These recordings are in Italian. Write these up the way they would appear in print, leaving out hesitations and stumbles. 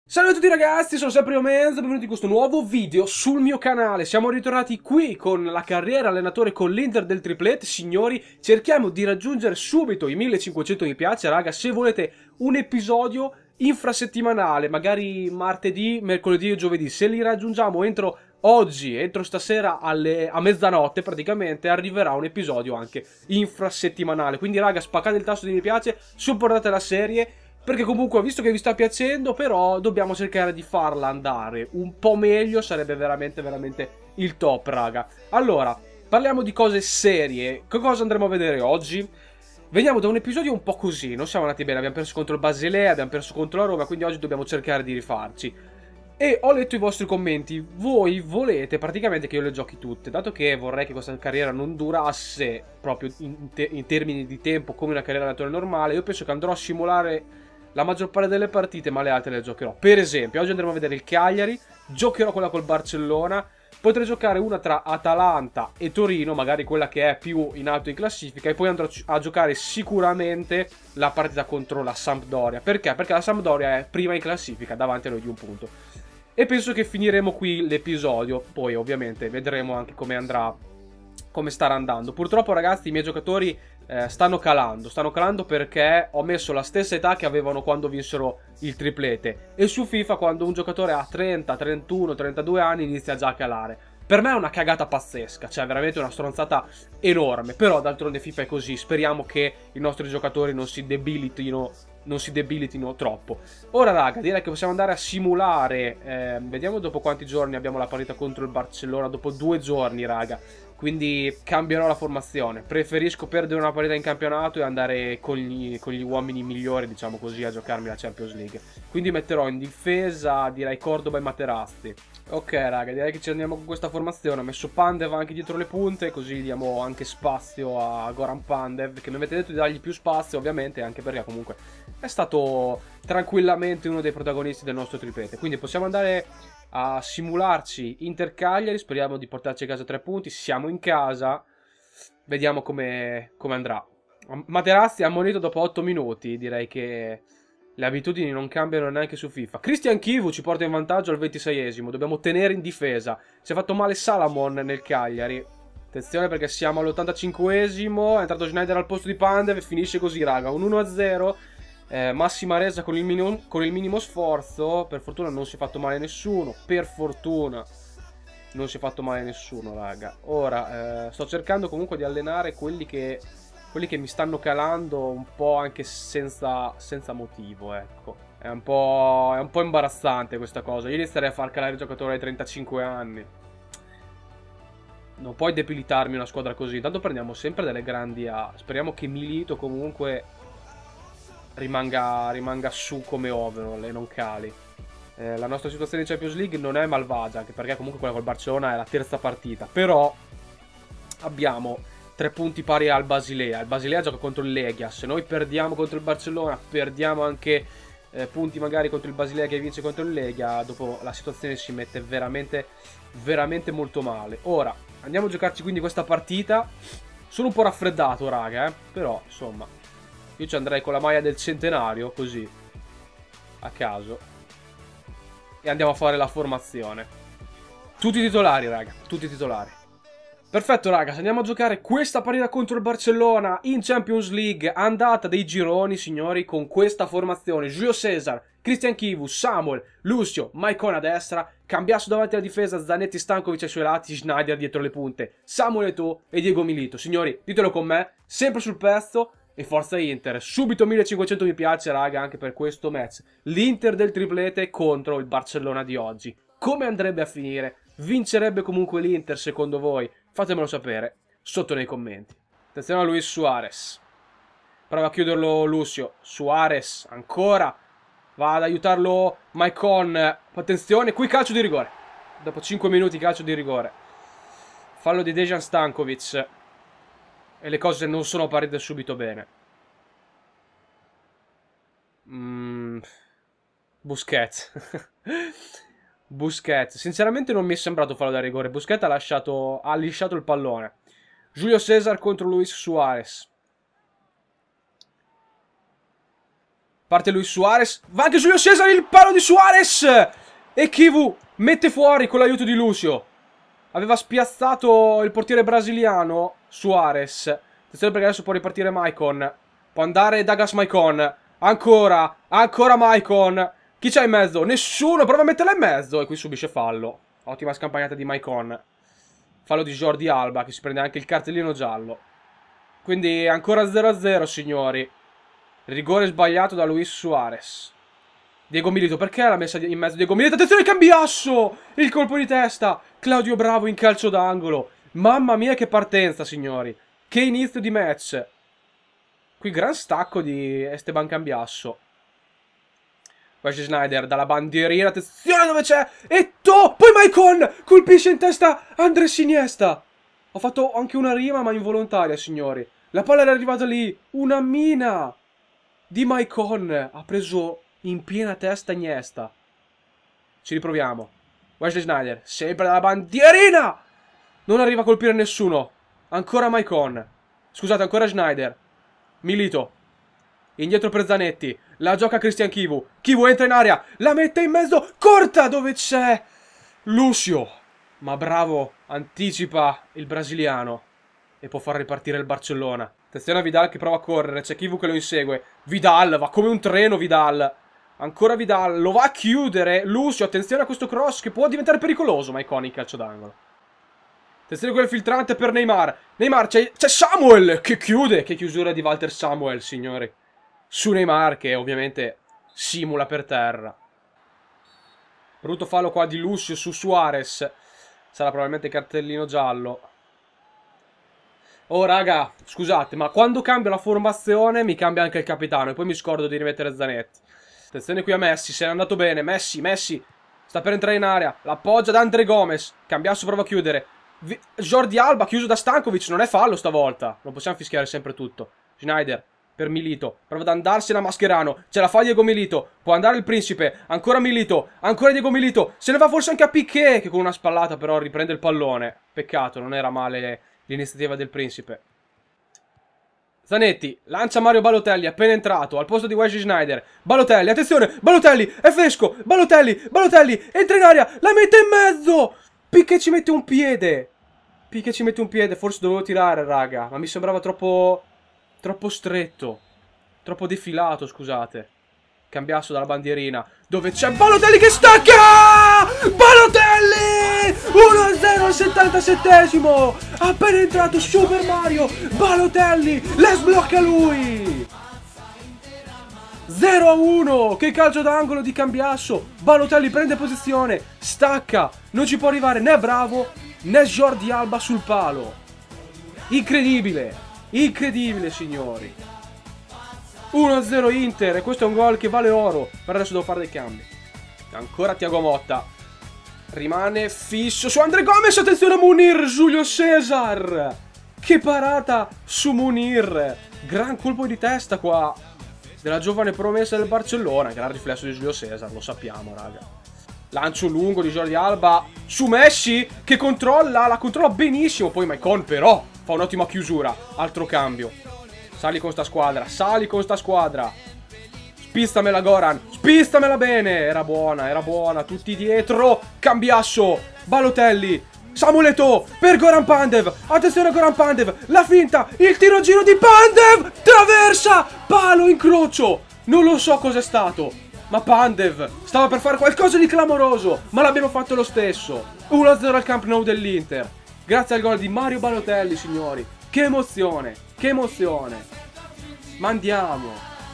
Salve a tutti ragazzi, sono sempre io Menzo, benvenuti in questo nuovo video sul mio canale. Siamo ritornati qui con la carriera allenatore con l'Inter del triplet. Signori, cerchiamo di raggiungere subito i 1500 mi piace, raga. Se volete un episodio infrasettimanale, magari martedì, mercoledì o giovedì, se li raggiungiamo entro oggi, entro stasera a mezzanotte praticamente, arriverà un episodio anche infrasettimanale. Quindi raga, spaccate il tasto di mi piace, supportate la serie, perché comunque, visto che vi sta piacendo, però dobbiamo cercare di farla andare un po' meglio, sarebbe veramente, veramente il top, raga. Allora, parliamo di cose serie. Che cosa andremo a vedere oggi? Veniamo da un episodio un po' così, non siamo andati bene, abbiamo perso contro il Basilea, abbiamo perso contro la Roma, quindi oggi dobbiamo cercare di rifarci. E ho letto i vostri commenti, voi volete praticamente che io le giochi tutte, dato che vorrei che questa carriera non durasse proprio in termini di tempo come una carriera allenatore normale. Io penso che andrò a simulare la maggior parte delle partite, ma le altre le giocherò. Per esempio, oggi andremo a vedere il Cagliari, giocherò quella col Barcellona, potrei giocare una tra Atalanta e Torino, magari quella che è più in alto in classifica, e poi andrò a giocare sicuramente la partita contro la Sampdoria. Perché? Perché la Sampdoria è prima in classifica, davanti a noi di un punto. E penso che finiremo qui l'episodio, poi ovviamente vedremo anche come andrà, come starà andando. Purtroppo ragazzi, i miei giocatori stanno calando perché ho messo la stessa età che avevano quando vinsero il triplete, e su FIFA quando un giocatore ha 30, 31, 32 anni inizia già a calare. Per me è una cagata pazzesca, cioè veramente una stronzata enorme, però d'altronde FIFA è così, speriamo che i nostri giocatori non si debilitino troppo. Ora raga, direi che possiamo andare a simulare, vediamo dopo quanti giorni abbiamo la partita contro il Barcellona. Dopo 2 giorni raga, quindi cambierò la formazione. Preferisco perdere una partita in campionato e andare con gli uomini migliori, diciamo così, a giocarmi la Champions League. Quindi metterò in difesa, direi Cordoba e Materazzi. Ok raga, direi che ci andiamo con questa formazione. Ho messo Pandev anche dietro le punte, così diamo anche spazio a Goran Pandev, che mi avete detto di dargli più spazio ovviamente, anche perché comunque è stato tranquillamente uno dei protagonisti del nostro triplete. Quindi possiamo andare a simularci Inter Cagliari, speriamo di portarci a casa 3 punti. Siamo in casa, vediamo come andrà. Materazzi ha ammonito dopo 8 minuti, direi che le abitudini non cambiano neanche su FIFA. Christian Chivu ci porta in vantaggio al 26esimo, dobbiamo tenere in difesa. Si è fatto male Salamon nel Cagliari. Attenzione perché siamo all'85esimo, è entrato Schneider al posto di Pandev e finisce così raga, un 1-0. Massima resa con il minimo sforzo. Per fortuna non si è fatto male nessuno. Per fortuna non si è fatto male nessuno raga. Ora sto cercando comunque di allenare quelli che mi stanno calando un po' anche senza motivo, ecco. È un po' imbarazzante questa cosa. Io inizierei a far calare il giocatore ai 35 anni. Non puoi debilitarmi una squadra così. Tanto prendiamo sempre delle grandi A. Speriamo che Milito comunque rimanga su come overall e non cali. La nostra situazione in Champions League non è malvagia, anche perché comunque quella col Barcellona è la terza partita. Però abbiamo 3 punti pari al Basilea. Il Basilea gioca contro il Legia. Se noi perdiamo contro il Barcellona, perdiamo anche punti magari contro il Basilea che vince contro il Legia, dopo la situazione si mette veramente, veramente molto male. Ora, andiamo a giocarci quindi questa partita. Sono un po' raffreddato, raga, però, insomma, io ci andrei con la maglia del centenario, così, a caso. E andiamo a fare la formazione. Tutti titolari, raga, tutti titolari. Perfetto raga, andiamo a giocare questa partita contro il Barcellona in Champions League, andata dei gironi signori, con questa formazione: Julio Cesar, Christian Chivu, Samuel, Lucio, Maicon a destra, Cambiasso davanti alla difesa, Zanetti, Stankovic ai suoi lati, Schneider dietro le punte, Samuel Eto'o e Diego Milito. Signori, ditelo con me, sempre sul pezzo e forza Inter. Subito 1500 mi piace raga anche per questo match. L'Inter del triplete contro il Barcellona di oggi. Come andrebbe a finire? Vincerebbe comunque l'Inter secondo voi? Fatemelo sapere sotto nei commenti. Attenzione a Luis Suarez. Prova a chiuderlo Lucio. Suarez ancora. Va ad aiutarlo Maicon. Attenzione, qui calcio di rigore. Dopo 5 minuti calcio di rigore. Fallo di Dejan Stankovic. E le cose non sono partite subito bene. Busquets. Busquets. Sinceramente non mi è sembrato fallo da rigore. Busquets ha lisciato il pallone. Julio Cesar contro Luis Suarez. Parte Luis Suarez. Va anche Julio Cesar, il palo di Suarez. E Chivu mette fuori con l'aiuto di Lucio. Aveva spiazzato il portiere brasiliano Suarez. Attenzione perché adesso può ripartire Maicon. Può andare Douglas Maicon. Ancora Maicon. Chi c'è in mezzo? Nessuno, prova a metterla in mezzo. E qui subisce fallo. Ottima scampagnata di Maicon. Fallo di Jordi Alba che si prende anche il cartellino giallo. Quindi ancora 0-0 signori. Rigore sbagliato da Luis Suarez. Diego Milito, perché l'ha messa in mezzo Diego Milito? Attenzione, Cambiasso! Il colpo di testa. Claudio Bravo in calcio d'angolo. Mamma mia che partenza signori. Che inizio di match. Qui gran stacco di Esteban Cambiasso. Wesley Sneijder dalla bandierina. Attenzione dove c'è Eto'o. Poi Maicon colpisce in testa Andrés Iniesta. Ho fatto anche una rima ma involontaria signori. La palla era arrivata lì. Una mina di Maicon. Ha preso in piena testa Iniesta. Ci riproviamo. Wesley Sneijder sempre dalla bandierina. Non arriva a colpire nessuno. Ancora Maicon. Scusate, ancora Sneijder. Milito. Indietro per Zanetti. La gioca Christian Chivu. Chivu entra in area. La mette in mezzo. Corta dove c'è Lucio. Ma bravo. Anticipa il brasiliano. E può far ripartire il Barcellona. Attenzione a Vidal che prova a correre. C'è Chivu che lo insegue. Vidal va come un treno Vidal. Ancora Vidal. Lo va a chiudere. Lucio. Attenzione a questo cross che può diventare pericoloso. Ma iconico calcio d'angolo. Attenzione a quel filtrante per Neymar. Neymar c'è Samuel che chiude. Che chiusura di Walter Samuel signori. Su Neymar che ovviamente simula per terra. Brutto fallo qua di Lucio su Suarez. Sarà probabilmente cartellino giallo. Oh raga, scusate, ma quando cambio la formazione mi cambia anche il capitano. E poi mi scordo di rimettere Zanetti. Attenzione qui a Messi, se n'è andato bene. Messi sta per entrare in area. L'appoggia da André Gomes. Cambiasso prova a chiudere. Jordi Alba chiuso da Stankovic. Non è fallo stavolta. Non possiamo fischiare sempre tutto. Sneijder per Milito. Prova ad andarsene a Mascherano. Ce la fa Diego Milito. Può andare il Principe. Ancora Milito. Ancora Diego Milito. Se ne va forse anche a Piqué, che con una spallata però riprende il pallone. Peccato, non era male l'iniziativa del Principe. Zanetti lancia Mario Balotelli, appena entrato, al posto di Wesley Sneijder. Balotelli, attenzione, Balotelli, è fresco. Balotelli, entra in aria, la mette in mezzo. Piqué ci mette un piede. Forse dovevo tirare, raga. Ma mi sembrava troppo stretto. Troppo defilato, scusate. Cambiasso dalla bandierina. Dove c'è Balotelli che stacca! Balotelli! 1-0 al 77esimo! Appena entrato Super Mario! Balotelli! Le sblocca lui! 0-1! Che calcio d'angolo di Cambiasso! Balotelli prende posizione, stacca! Non ci può arrivare né Bravo né Jordi Alba sul palo! Incredibile! Incredibile, signori! 1-0 Inter, e questo è un gol che vale oro. Per adesso devo fare dei cambi. Ancora Thiago Motta. Rimane fisso su André Gomes. Attenzione a Munir, Julio Cesar. Che parata su Munir. Gran colpo di testa qua della giovane promessa del Barcellona. Gran riflesso di Julio Cesar, lo sappiamo, raga. Lancio lungo di Jordi Alba su Messi, che controlla, la controlla benissimo. Poi Maicon però fa un'ottima chiusura. Altro cambio. Sali con sta squadra. Spizzamela Goran. Spizzamela bene. Era buona. Tutti dietro. Cambiasso. Balotelli. Samuel Eto'o per Goran Pandev. Attenzione a Goran Pandev. La finta. Il tiro giro di Pandev. Traversa. Palo, incrocio. Non lo so cos'è stato. Ma Pandev stava per fare qualcosa di clamoroso. Ma l'abbiamo fatto lo stesso. 1-0 al Camp Nou dell'Inter. Grazie al gol di Mario Balotelli, signori. Che emozione. Che emozione. Ma andiamo.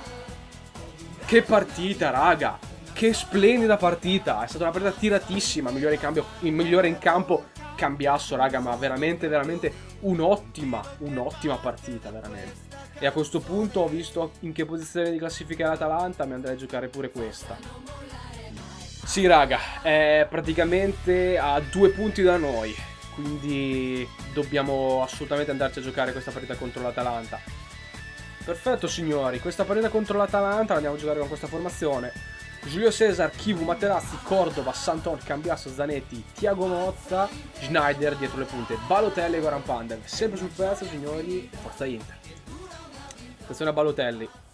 Che partita, raga. Che splendida partita. È stata una partita tiratissima. Migliore in campo Cambiasso, raga. Ma veramente un'ottima partita, veramente. E a questo punto ho visto in che posizione di classifica è l'Atalanta. Mi andrei a giocare pure questa. Sì, raga. È praticamente a 2 punti da noi. Quindi dobbiamo assolutamente andarci a giocare questa partita contro l'Atalanta. Perfetto, signori. Questa partita contro l'Atalanta la andiamo a giocare con questa formazione. Julio Cesar, Chivu, Materazzi, Cordova, Santon, Cambiasso, Zanetti, Thiago Motta, Sneijder dietro le punte, Balotelli e Goran Pandev. Sempre sul pezzo, signori. Forza Inter. Attenzione a Balotelli.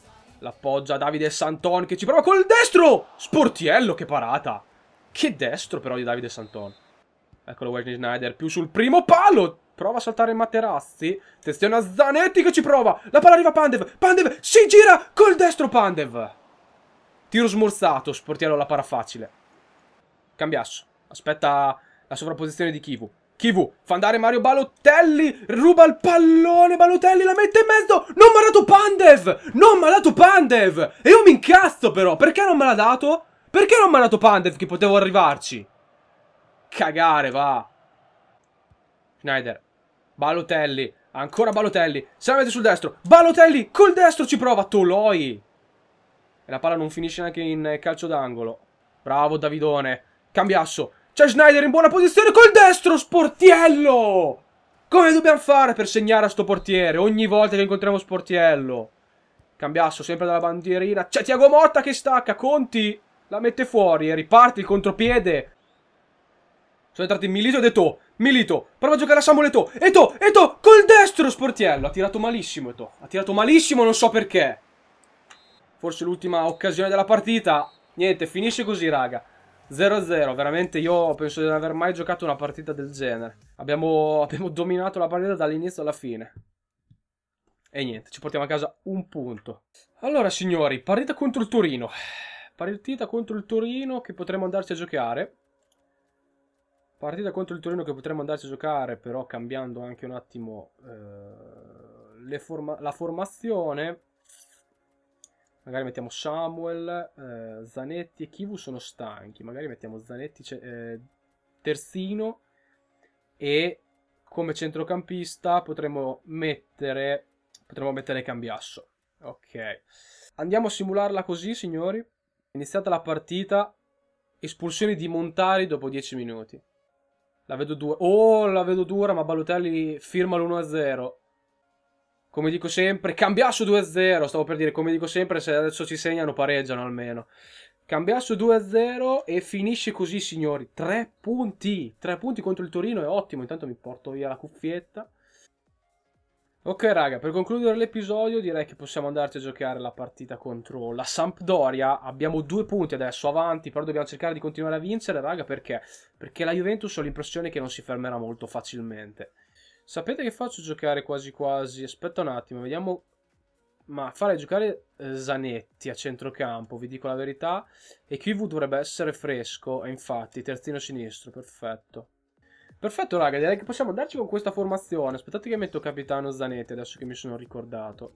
L'appoggia Davide Santon che ci prova col destro. Sportiello, che parata. Che destro però di Davide Santon. Eccolo Wesley Sneijder più sul primo palo. Prova a saltare Materazzi. Attenzione a Zanetti che ci prova. La palla arriva a Pandev. Pandev si gira col destro Pandev. Tiro smorzato. Sportiello la para facile. Cambiasso. Aspetta la sovrapposizione di Chivu. Chivu fa andare Mario Balotelli. Ruba il pallone. Balotelli la mette in mezzo. Non mi ha dato Pandev. Non mi ha dato Pandev. E io mi incazzo però. Perché non me l'ha dato? Perché non mi ha dato Pandev che potevo arrivarci? Cagare, va. Sneijder. Balotelli. Ancora Balotelli. Se la mette sul destro. Balotelli col destro ci prova. Toloi. E la palla non finisce neanche in calcio d'angolo. Bravo Davidone. Cambiasso. C'è Sneijder in buona posizione col destro. Sportiello. Come dobbiamo fare per segnare a sto portiere? Ogni volta che incontriamo Sportiello. Cambiasso sempre dalla bandierina. C'è Thiago Motta che stacca. Conti la mette fuori e riparte il contropiede. Sono entrati Milito ed Eto'o. Milito, prova a giocare a Samuel Eto'o. Eto'o, col destro Sportiello. Ha tirato malissimo Eto'o. Ha tirato malissimo, non so perché. Forse l'ultima occasione della partita. Niente, finisce così, raga. 0-0. Veramente io penso di non aver mai giocato una partita del genere. Abbiamo dominato la partita dall'inizio alla fine. E niente, ci portiamo a casa un punto. Allora, signori, partita contro il Torino. Partita contro il Torino che potremmo andarci a giocare. Partita contro il Torino che potremmo andarci a giocare, però cambiando anche un attimo la formazione. Magari mettiamo Samuel, Zanetti e Chivu sono stanchi. Magari mettiamo Zanetti, terzino e come centrocampista potremmo mettere Cambiasso. Ok. Andiamo a simularla così, signori. Iniziata la partita. Espulsione di Montari dopo 10 minuti. La vedo dura. Oh, la vedo dura, ma Balotelli firma l'1-0. Come dico sempre, Cambiasso 2-0. Stavo per dire, come dico sempre, se adesso ci segnano pareggiano almeno. Cambiasso 2-0 e finisce così, signori. 3 punti. 3 punti contro il Torino, è ottimo. Intanto mi porto via la cuffietta. Ok raga, per concludere l'episodio direi che possiamo andarci a giocare la partita contro la Sampdoria. Abbiamo 2 punti adesso avanti, però dobbiamo cercare di continuare a vincere raga, perché? Perché la Juventus ho l'impressione che non si fermerà molto facilmente. Sapete che faccio giocare quasi quasi? Aspetta un attimo, vediamo. Ma farei giocare Zanetti a centrocampo, vi dico la verità. E Chivu dovrebbe essere fresco, e infatti terzino sinistro, perfetto. Perfetto raga, direi che possiamo andarci con questa formazione. Aspettate che metto capitano Zanetti adesso che mi sono ricordato.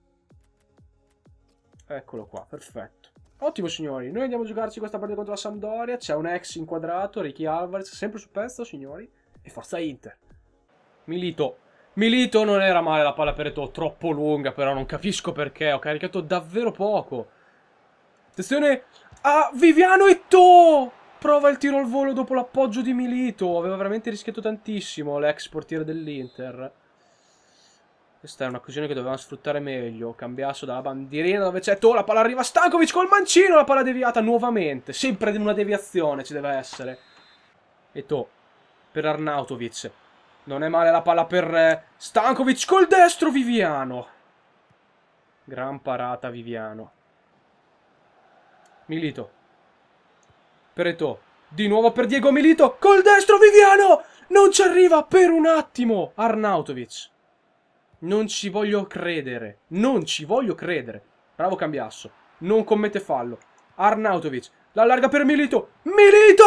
Eccolo qua, perfetto. Ottimo signori, noi andiamo a giocarci questa partita contro la Sampdoria. C'è un ex inquadrato, Ricky Alvarez, sempre su pezzo signori. E forza Inter. Milito non era male la palla per Eto'o, troppo lunga però non capisco perché. Ho caricato davvero poco. Attenzione a Viviano Eto'o. Prova il tiro al volo dopo l'appoggio di Milito. Aveva veramente rischiato tantissimo l'ex portiere dell'Inter. Questa è un'occasione che dovevamo sfruttare meglio. Cambiasso dalla bandierina dove c'è Eto'o. La palla arriva a Stankovic col mancino. La palla deviata nuovamente. Sempre in una deviazione ci deve essere. Eto'o per Arnautovic. Non è male la palla per Stankovic col destro Viviano. Gran parata Viviano. Milito. Per Eto'o. Di nuovo per Diego Milito. Col destro Viviano. Non ci arriva per un attimo. Arnautovic. Non ci voglio credere. Non ci voglio credere. Bravo Cambiasso. Non commette fallo. Arnautovic. La allarga per Milito. Milito!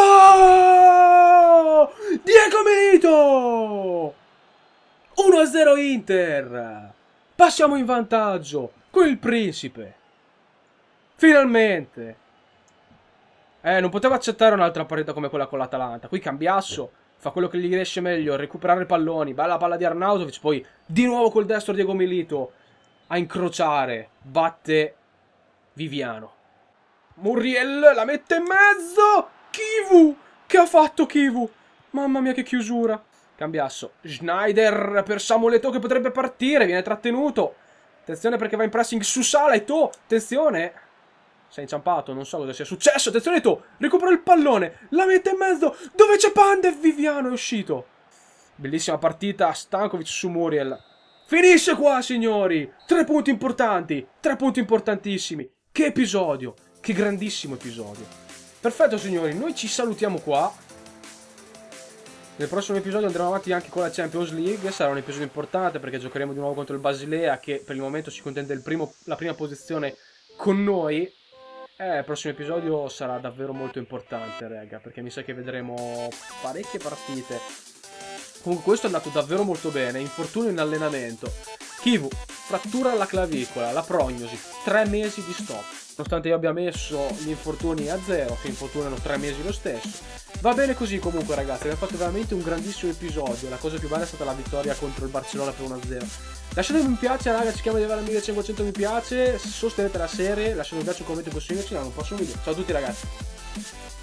Diego Milito! 1-0 Inter. Passiamo in vantaggio. Con il principe. Finalmente. Non potevo accettare un'altra partita come quella con l'Atalanta. Qui Cambiasso fa quello che gli riesce meglio, recuperare palloni. Bella palla di Arnautovic, poi di nuovo col destro Diego Milito a incrociare. Batte Viviano. Muriel la mette in mezzo. Chivu! Che ha fatto Chivu? Mamma mia che chiusura. Cambiasso. Sneijder per Samuel Eto'o che potrebbe partire, viene trattenuto. Attenzione perché va in pressing su Sala. Eto'o, attenzione. Si è inciampato, non so cosa sia successo. Attenzione Eto'o, recupera il pallone, la mette in mezzo. Dove c'è Pandev? Viviano è uscito. Bellissima partita, Stankovic su Muriel. Finisce qua, signori! 3 punti importanti, 3 punti importantissimi. Che episodio, che grandissimo episodio. Perfetto, signori, noi ci salutiamo qua. Nel prossimo episodio andremo avanti anche con la Champions League. Sarà un episodio importante perché giocheremo di nuovo contro il Basilea, che per il momento si contende la prima posizione con noi. Il prossimo episodio sarà davvero molto importante, raga, perché mi sa che vedremo parecchie partite. Comunque questo è andato davvero molto bene. Infortunio in allenamento. Kivu, frattura alla clavicola, la prognosi, 3 mesi di stop. Nonostante io abbia messo gli infortuni a 0, che infortunano 3 mesi lo stesso. Va bene così comunque, ragazzi, abbiamo fatto veramente un grandissimo episodio. La cosa più bella è stata la vittoria contro il Barcellona per 1-0. Lasciate un mi piace, raga, cerchiamo di arrivare a 1500 mi piace. Sostenete la serie, lasciate un mi piace, un commento e un consiglio. Ci vediamo nel prossimo video. Ciao a tutti, ragazzi.